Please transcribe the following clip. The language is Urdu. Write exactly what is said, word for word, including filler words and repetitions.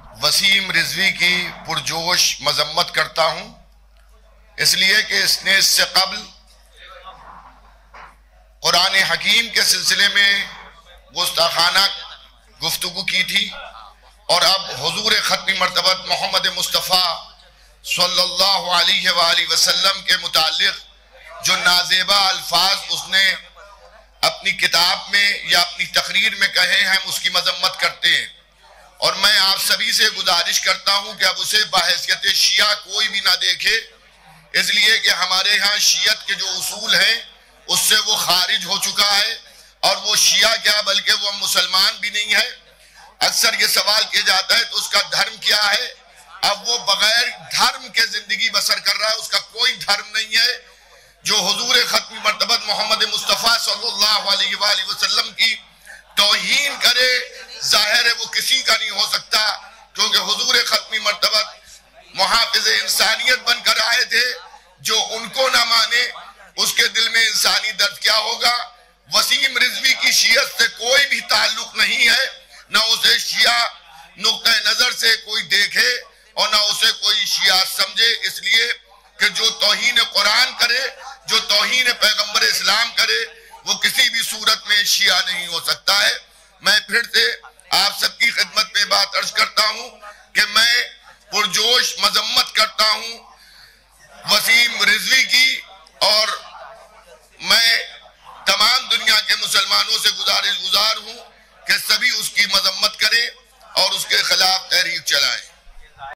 وسیم رضوی کی پرجوش مذمت کرتا ہوں، اس لیے کہ اس نے اس سے قبل قرآن حکیم کے سلسلے میں گستاخانہ گفتگو کی تھی، اور اب حضور ختمی مرتبت محمد مصطفیٰ صلی اللہ علیہ وآلہ وسلم کے متعلق جو نازیبہ الفاظ اس نے اپنی کتاب میں یا اپنی تقریر میں کہے ہیں، ہم اس کی مذمت کرتے ہیں۔ اور میں آپ سبھی سے گزارش کرتا ہوں کہ اب اسے بحیثیت شیعہ کوئی بھی نہ دیکھے، اس لیے کہ ہمارے ہاں شیعت کے جو اصول ہیں اس سے وہ خارج ہو چکا ہے، اور وہ شیعہ کیا بلکہ وہ مسلمان بھی نہیں ہے۔ اکثر یہ سوال کیا جاتا ہے تو اس کا دھرم کیا ہے؟ اب وہ بغیر دھرم کے زندگی بسر کر رہا ہے، اس کا کوئی دھرم نہیں ہے۔ جو حضور ختمی مرتبت محمد مصطفیٰ صلی اللہ علیہ وآلہ وسلم کی توہین کرے، ظاہر ہے وہ کسی کا نہیں ہو سکتا، کیونکہ حضور ختمی مرتبت محافظ انسانیت بن کر آئے تھے۔ جو ان کو نہ مانے اس کے دل میں انسانی درد کیا ہوگا۔ وسیم رضوی کی شیعت سے کوئی بھی تعلق نہیں ہے، نہ اسے شیعہ نقطہ نظر سے کوئی دیکھے اور نہ اسے کوئی شیعہ سمجھے، اس لیے کہ جو توہین قرآن کرے، جو توہین پیغمبر اسلام کرے، وہ کسی بھی صورت میں شیعہ نہیں ہو سکتا ہے۔ میں پھر سے آپ سب کی خدمت میں بات عرض کرتا ہوں کہ میں پرجوش مذمت کرتا ہوں وسیم رضوی کی، اور میں تمام دنیا کے مسلمانوں سے گزارش گزار ہوں کہ سبھی اس کی مذمت کریں اور اس کے خلاف تحریک چلائیں۔